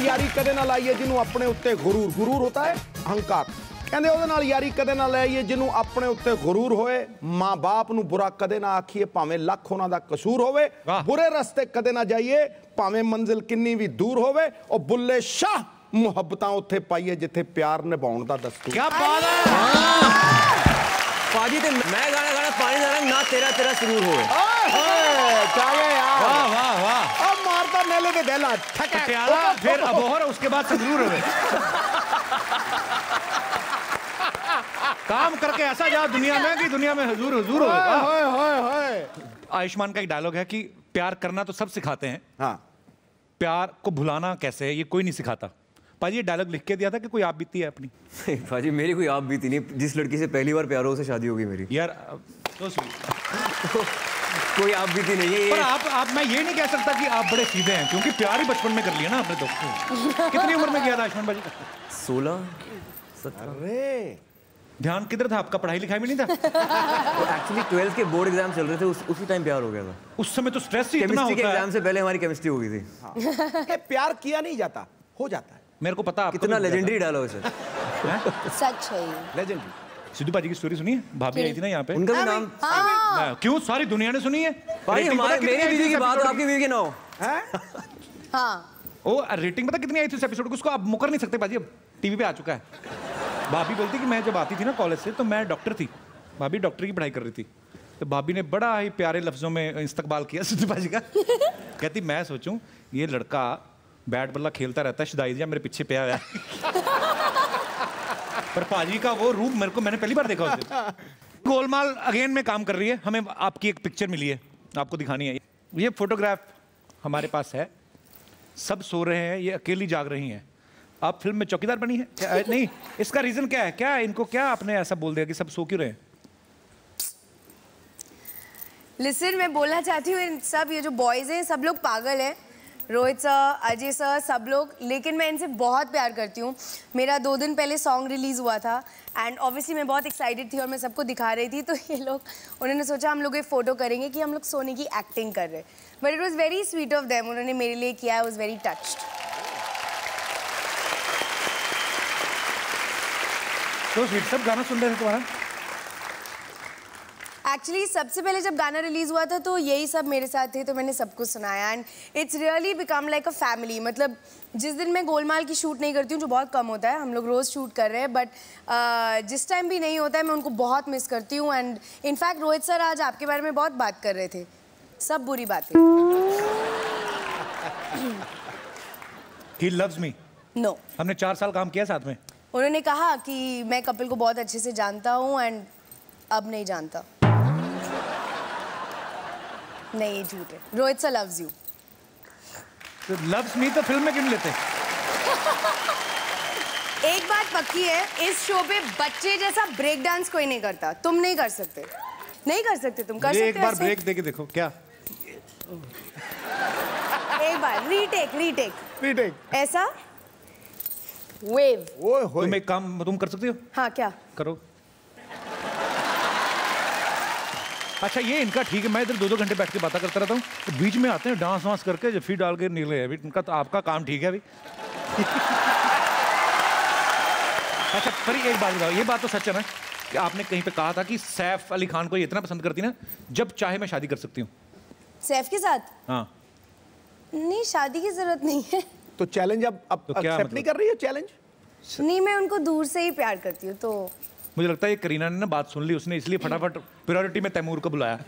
यारी कदे ना लाइए जिन्हों अपने उत्ते गुरूर, गुरूर होता है अहंकार। कहते ਉਹਦੇ ਨਾਲ यारी कदे ना लाइए जिन्हों अपने उत्ते गुरूर होए। माँ बाप नूं बुरा कदे ना आखिए भावें लख उन्हां दा कसूर होवे। बुरे रस्ते कदे ना जाइए भावें मंजिल किन्नी भी दूर होवे। और बुल्ले शाह मुहब्बतां उत्थे पाइए जिथे प्यार निभाउण दा दस्तूर। क्या बात है पाजी, ते मैं गाना गाना पानी दा रंग ना तेरा तेरा सुरूर होवे। चाहे यार वाह वाह वाह। अब मारता मेले दे देला ठका प्याला फिर अबोहर उसके बाद संगरूर होवे। काम करके ऐसा जाओ दुनिया में कि दुनिया में हुजूर हुजूर होवे। आयुष्मान का एक डायलॉग है कि प्यार करना तो सब सिखाते हैं, हाँ, प्यार को भुलाना कैसे है ये कोई नहीं सिखाता। पाजी ये डायलॉग लिख के दिया था कि कोई आप बीती है अपनी? पाजी मेरी कोई आप बीती नहीं, जिस लड़की से पहली बार प्यार हो उसे शादी होगी मेरी। यार तो कोई आप बीती नहीं है। पर आप मैं ये नहीं कह सकता कि आप बड़े सीधे हैं, क्योंकि प्यार ही बचपन में कर लिया ना आपने तो। कितनी उम्र में किया था आयुष्मान भाजी? 16 17। अरे ध्यान किधर था आपका, पढ़ाई लिखाई में नहीं था? तो एक्चुअली 12th के बोर्ड एग्जाम चल रहे थे, उसी टाइम प्यार हो गया था। उस समय तो स्ट्रेस ही इतना होता है। केमिस्ट्री के एग्जाम से पहले हमारी केमिस्ट्री हो गई थी। हाँ। प्यार किया नहीं जाता, हो जाता है। मेरे को पता कितना लेजेंडरी डायलॉग है सर। सच है लेजेंडरी। सिद्धू भाजी की स्टोरी सुनी है? भाभी आई थी ना यहाँ पे, उनका भी नाम क्यों सारी दुनिया ने सुनी है? भाई हमारे मेरी बीवी की बात, आपकी बीवी की ना हो। हाँ ओ रेटिंग पता कितनी आई थी उस एपिसोड को? उसको आप मुकर नहीं सकते भाजी, अब टीवी पे आ चुका है। भाभी बोलती कि मैं जब आती थी ना कॉलेज से तो मैं डॉक्टर थी, भाभी डॉक्टर की पढ़ाई कर रही थी, तो भाभी ने बड़ा ही प्यारे लफ्जों में इस्तकबाल किया सिद्धू भाजी का। कहती मैं सोचूं ये लड़का बैट बल्ला खेलता रहता है, शुदाई या मेरे पीछे पे आया। पर भाजी का वो रूप मेरे को, मैंने पहली बार देखा उसे। गोलमाल अगेन में काम कर रही है, हमें आपकी एक पिक्चर मिली है, आपको दिखानी है। ये फोटोग्राफ हमारे पास है, सब सो रहे हैं, ये अकेली जाग रही हैं। आप फिल्म में चौकीदार बनी है क्या? नहीं, इसका रीजन क्या है? क्या इनको क्या आपने ऐसा बोल दिया कि सब सो क्यों रहे हैं? लिसन, मैं बोलना चाहती हूँ सब ये जो बॉयज हैं सब लोग पागल हैं, रोहित सर, अजय सर, सब लोग, लेकिन मैं इनसे बहुत प्यार करती हूँ। मेरा 2 दिन पहले सॉन्ग रिलीज़ हुआ था एंड ऑब्वियसली मैं बहुत एक्साइटेड थी और मैं सबको दिखा रही थी, तो ये लोग, उन्होंने सोचा हम लोग एक फ़ोटो करेंगे कि हम लोग सोने की एक्टिंग कर रहे, but it was very sweet of them, उन्होंने मेरे लिए किया, आई वॉज वेरी टच्ड। तो स्वीट, सब गाना सुन रहे थे तुम्हारा? एक्चुअली सबसे पहले जब गाना रिलीज़ हुआ था तो यही सब मेरे साथ थे, तो मैंने सब कुछ सुनाया and it's really become like a family. मतलब जिस दिन मैं गोलमाल की शूट नहीं करती हूँ, जो बहुत कम होता है, हम लोग रोज़ शूट कर रहे हैं, बट जिस टाइम भी नहीं होता है मैं उनको बहुत मिस करती हूँ। एंड इनफैक्ट रोहित सर आज आपके बारे में बहुत बात कर रहे थे, सब बुरी बातें। He loves me. No. हमने 4 साल काम किया साथ में। उन्होंने कहा कि मैं कपिल को बहुत अच्छे से जानता हूँ एंड अब नहीं जानता। नहीं, ये झूठ है। Rohit sir loves you. तो लव्स मी तो फिल्म में क्यों लेते? एक बात पक्की है, इस शो पे बच्चे जैसा ब्रेक डांस कोई नहीं करता। तुम नहीं कर सकते, नहीं कर सकते, तुम कर सकते हो। एक बार ब्रेक देके देखो क्या। एक बार रीटेक ऐसा वेव। तुम एक काम तुम कर सकती हो? हाँ, क्या करो? अच्छा ये इनका ठीक है, मैं इधर 2-2 घंटे बैठ के बातें करता रहता हूँ, तो बीच में आते हैं डांस वांस करके जफी डाल के निकले अभी। इनका तो आपका काम ठीक है अभी। अच्छा पर एक बात बताओ, ये बात तो सच है ना कि आपने कहीं पे कहा था कि सैफ अली खान को ये इतना पसंद करती ना, जब चाहे मैं शादी कर सकती हूँ। सैफ के साथ? हाँ। नहीं, शादी की जरूरत नहीं है। तो चैलेंज अब तो क्या एक्सेप्ट नहीं कर रही है? चैलेंज नहीं, मैं उनको दूर से ही प्यार करती हूँ, तो मुझे लगता है ये करीना ने ना बात सुन ली, उसने इसलिए फटाफट प्रायोरिटी में तैमूर को बुलाया।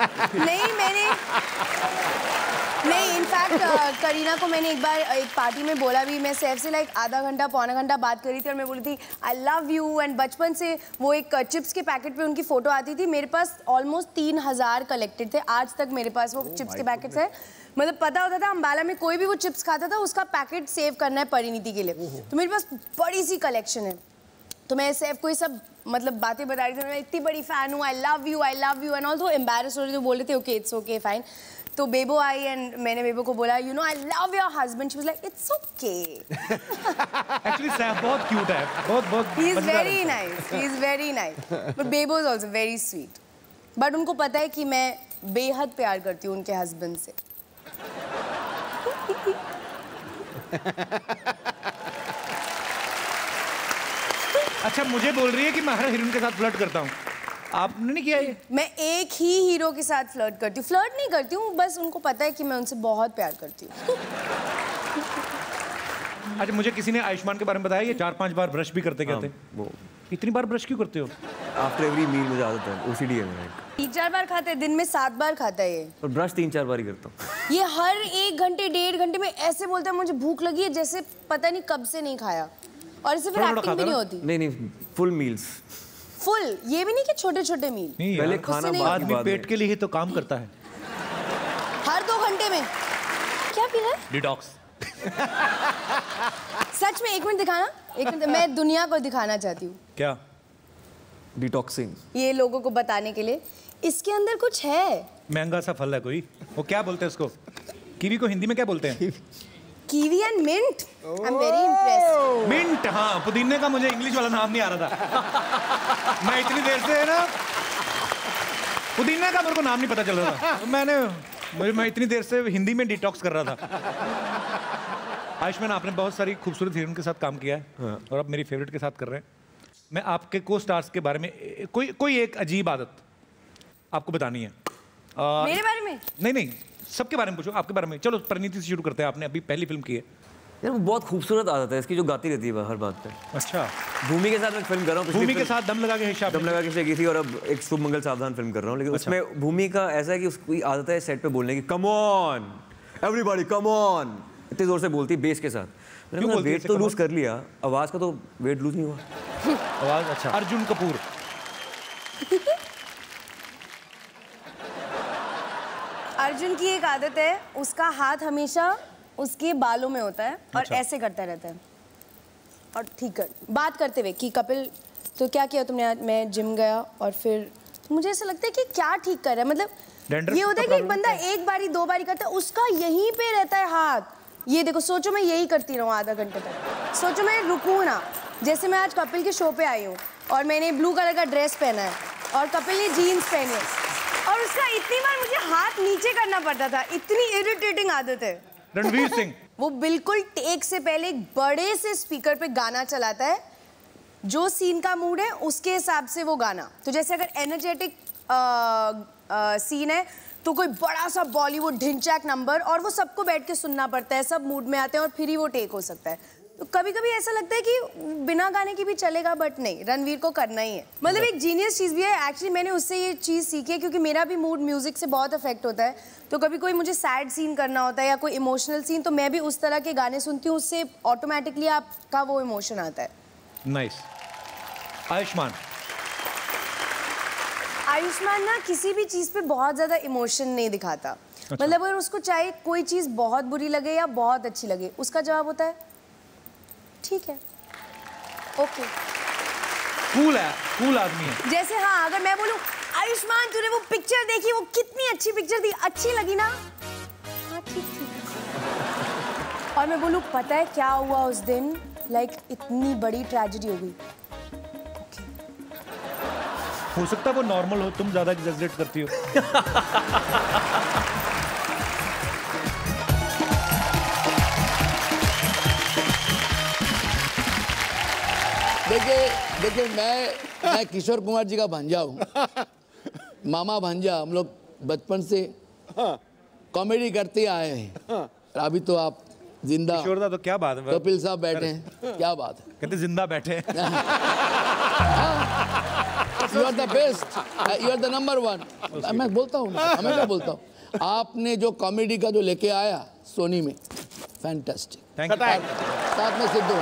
नहीं, इनफैक्ट करीना को मैंने एक बार एक पार्टी में बोला भी, मैं सैफ से लाइक आधा घंटा पौना घंटा बात करी थी और मैं बोली थी आई लव यू। एंड बचपन से वो एक चिप्स के पैकेट पे उनकी फोटो आती थी, मेरे पास ऑलमोस्ट 3000 कलेक्टेड थे, आज तक मेरे पास वो चिप्स के पैकेट्स है। मतलब पता होता था अम्बाला में कोई भी वो चिप्स खाता था उसका पैकेट सेव करना है परिणीति के लिए, तो मेरे पास बड़ी सी कलेक्शन है। तो मैं सैफ को ये सब मतलब बातें बता रही थी, मैं इतनी बड़ी फैन हूँ, I love you and all. तो एम्बैरेस हो रही थी, बोल रहे थे ओके इट्स ओके फाइन। तो बेबो आई एंड मैंने बेबो को बोला you know I love your husband, she was like it's okay. Actually Saif बहुत क्यूट है, बहुत ही is very nice, but Bebo is also very sweet. But उनको पता है कि मैं बेहद प्यार करती हूँ उनके हस्बैंड से। अच्छा, मुझे बोल रही है कि मैं हर हीरोइन के साथ फ्लर्ट करता हूँ, आपने नहीं किया ये? मैं एक ही हीरो के साथ फ्लर्ट करती हूँ। फ्लर्ट नहीं करती हूँ, बस उनको पता है कि मैं उनसे बहुत प्यार करती हूँ। अच्छा, मुझे किसी ने आयुष्मान के बारे में बताया ये 4-5 बार ब्रश भी करते कहते। वो इतनी बार ब्रश क्यों करते हो? आफ्टर एवरी मील मुझे आदत है, ओसीडी है मेरा। 3-4 बार खाता है, दिन में 7 बार खाता है ये। और ब्रश 3-4 बार ही करता हूँ। ये हर 1 घंटे 1.5 घंटे में ऐसे बोलता है मुझे भूख लगी है, जैसे पता नहीं कब से नहीं खाया। और इससे फिर एक्टिंग भी नहीं होती। नहीं, फुल मील्स। फुल, ये भी नहीं कि छोटे-छोटे मील। पहले खाना बाद आदमी पेट के लिए ही तो काम करता है। हर 2 घंटे में। क्या पी रहा है? डिटॉक्स। सच में 1 मिनट दिखाना, 1 मिनट, मैं दुनिया को दिखाना चाहती हूँ। क्या? डिटॉक्सिंग। ये लोगों को बताने के लिए, इसके अंदर कुछ है। महंगा सा फल है कोई, वो क्या बोलते हैं उसको? कीवी को हिंदी में क्या बोलते हैं? Kiwi and mint. I am very impressed. Mint, हाँ, पुदीने का मुझे इंग्लिश वाला नाम नहीं आ रहा था। मैं इतनी देर से है ना, पुदीने का मेरे को नाम नहीं पता चल रहा था। मैं इतनी देर से हिंदी में डिटॉक्स कर रहा था। आयुष्मान, आपने बहुत सारी खूबसूरत हीरोइन के साथ काम किया है और अब मेरी फेवरेट के साथ कर रहे हैं। मैं आपके को स्टार्स के बारे में कोई एक अजीब आदत आपको बतानी है। मेरे बारे में? नहीं, सबके बारे में पूछो, आपके बारे में। चलो परिणीति से शुरू करते हैं, आपने अभी पहली फिल्म की है। यार वो बहुत खूबसूरत आदत है इसकी, जो गाती रहती है हर बात पे। अच्छा। भूमि के साथ मैं फिल्म कर रहा हूँ। भूमि के साथ दम लगा के हिसाब दम लगा के की थी, और अब एक शुभ मंगल सावधान फिल्म कर रहा हूँ। लेकिन उसमें भूमि का ऐसा है कि उसकी आदत है सेट पे बोलने की, come on everybody come on, इतनी जोर से बोलती है बेस के साथ। मैंने कहा वेट तो लूज कर लिया, आवाज का तो वेट लूज नहीं हुआ। आवाज अच्छा। अर्जुन कपूर। अर्जुन की एक आदत है, उसका हाथ हमेशा उसके बालों में होता है और ऐसे करता रहता है। और ठीक कर बात करते हुए कि कपिल तो क्या किया तुमने आज? मैं जिम गया और फिर मुझे ऐसा लगता है कि क्या ठीक कर रहा है, मतलब ये होता है कि एक बंदा 1 बारी 2 बारी करता है, उसका यहीं पे रहता है हाथ। ये देखो, सोचो मैं यही करती रहूँ आधा घंटे तक, सोचो मैं रुकूँ ना। जैसे मैं आज कपिल के शो पे आई हूँ और मैंने ब्लू कलर का ड्रेस पहना है और कपिल ने जीन्स पहनी है और उसका इतनी बार मुझे हाथ नीचे करना पड़ता था। इतनी इरिटेटिंग आदत है। रणवीर सिंह, वो बिल्कुल टेक से पहले एक बड़े से स्पीकर पे गाना चलाता है, जो सीन का मूड है उसके हिसाब से वो गाना। तो जैसे अगर एनर्जेटिक सीन है तो कोई बड़ा सा बॉलीवुड ढिंचैक नंबर, और वो सबको बैठ के सुनना पड़ता है, सब मूड में आते हैं और फिर ही वो टेक हो सकता है। तो कभी कभी ऐसा लगता है कि बिना गाने की भी चलेगा, बट नहीं, रणवीर को करना ही है। मतलब एक जीनियस चीज़ भी है एक्चुअली। मैंने उससे ये चीज़ सीखी है क्योंकि मेरा भी मूड म्यूजिक से बहुत अफेक्ट होता है। तो कभी कोई मुझे सैड सीन करना होता है या कोई इमोशनल सीन, तो मैं भी उस तरह के गाने सुनती हूँ, उससे ऑटोमेटिकली आपका वो इमोशन आता है। नाइस। आयुष्मान। आयुष्मान ना किसी भी चीज़ पे बहुत ज़्यादा इमोशन नहीं दिखाता। मतलब अगर उसको चाहे कोई चीज़ बहुत बुरी लगे या बहुत अच्छी लगे, उसका जवाब होता है ठीक है, ओके। कूल है, कूल आदमी है। जैसे हाँ, अगर मैं बोलूं आयुष्मान तूने वो पिक्चर देखी, वो कितनी अच्छी पिक्चर थी, अच्छी लगी ना? हाँ ठीक ठीक। और मैं बोलूं पता है क्या हुआ उस दिन, लाइक इतनी बड़ी ट्रेजेडी हो गई। हो सकता है वो नॉर्मल हो, तुम ज्यादा एग्जैजरेट करती हो। देखिए मैं किशोर कुमार जी का भांजा हूँ, मामा भांजा। हम लोग बचपन से कॉमेडी करते आए हैं। अभी तो आप जिंदा किशोरदा, तो क्या बात है, कपिल साहब बैठे हैं, क्या बात है, कहते जिंदा बैठे हैं। You are the best, you are the number 1। मैं बोलता हूँ, मैं क्या बोलता हूँ, आपने जो कॉमेडी का जो लेके आया सोनी में, फैंटास्टिक। साथ में सिद्धू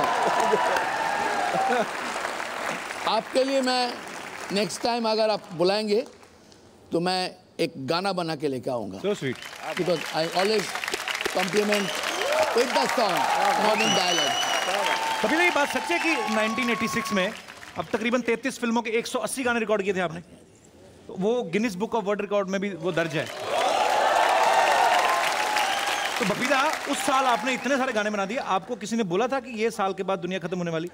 आपके लिए मैं नेक्स्ट टाइम अगर आप बुलाएंगे तो मैं एक गाना बना के लेके आऊँगा। So sweet. Because I always compliment with the song, not in dialogue. कभी नहीं बात सच है कि 1986 में अब तकरीबन 33 फिल्मों के 180 गाने रिकॉर्ड किए थे आपने, तो वो Guinness book of world record में भी वो दर्ज है। तो बपीदा, उस साल आपने इतने सारे गाने बना दिए, आपको किसी ने बोला था कि ये साल के बाद दुनिया खत्म होने वाली?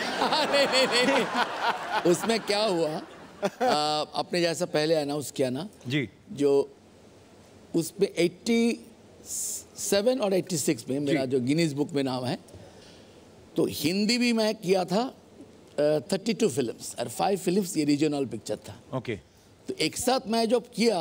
नहीं। उसमें क्या हुआ, आपने जैसा पहले अनाउंस किया ना जी, जो उस पे 80 87 और 86 में मेरा जो गिनीज बुक में नाम है। तो हिंदी भी मैं किया था 32 फिल्म्स और 5 फिल्म्स ये रीजनल पिक्चर था। ओके। तो एक साथ मैं जब किया,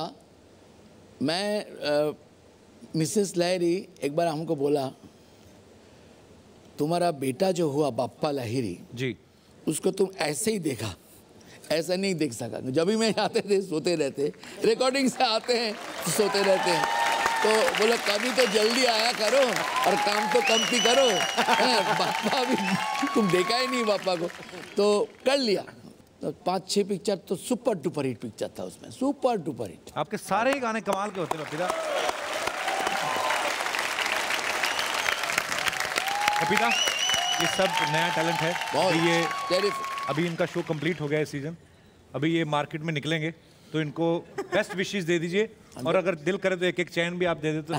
मैं मिसेस लहरी एक बार हमको बोला, तुम्हारा बेटा जो हुआ बाप्पा लाहिरी जी, उसको तुम ऐसे ही देखा, ऐसा नहीं देख सका। जब भी मैं आते थे सोते रहते, रिकॉर्डिंग से आते हैं तो सोते रहते हैं। तो बोला कभी तो जल्दी आया करो और काम तो कम भी करो। पापा भी तुम देखा ही नहीं पापा को, तो कर लिया। तो 5-6 पिक्चर तो सुपर डुपर हिट पिक्चर था उसमें, सुपर डुपर हिट। आपके सारे ही गाने कमाल के होते हैं पिता। पिता ये सब नया टैलेंट है। अभी इनका शो कंप्लीट हो गया है सीजन, अभी ये मार्केट में निकलेंगे तो इनको बेस्ट विशेस दे दीजिए, और अगर दिल करे तो एक चैन भी आप दे देते।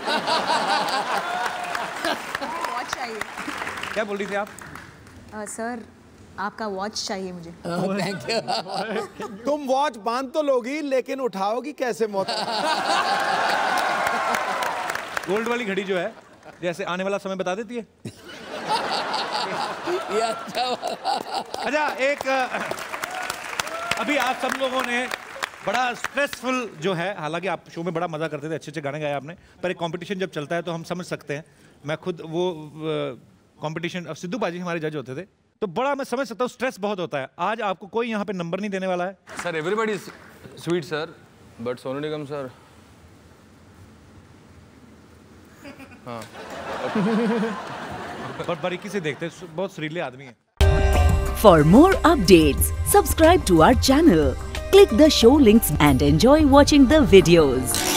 वॉच चाहिए। क्या बोल रही थी आप? सर आपका वॉच चाहिए मुझे। Thank you. तुम वॉच बांध तो लोगी लेकिन उठाओगी कैसे मोता? गोल्ड वाली घड़ी जो है जैसे आने वाला समय बता देती है। अच्छा, एक अभी आप सब लोगों ने बड़ा स्ट्रेसफुल जो है, हालांकि आप शो में बड़ा मजा करते थे, अच्छे अच्छे गाने गाए आपने, पर एक कंपटीशन जब चलता है तो हम समझ सकते हैं। मैं खुद वो कंपटीशन, अब सिद्धू बाजी हमारे जज होते थे, तो बड़ा मैं समझ सकता हूँ स्ट्रेस बहुत होता है। आज आपको कोई यहाँ पे नंबर नहीं देने वाला है। Sir everybody is sweet sir, but Sonu Nigam sir, हाँ पर बारीकी से देखते हैं, बहुत सुरीले आदमी है। For more updates, subscribe to our channel, click the show links and enjoy watching the videos.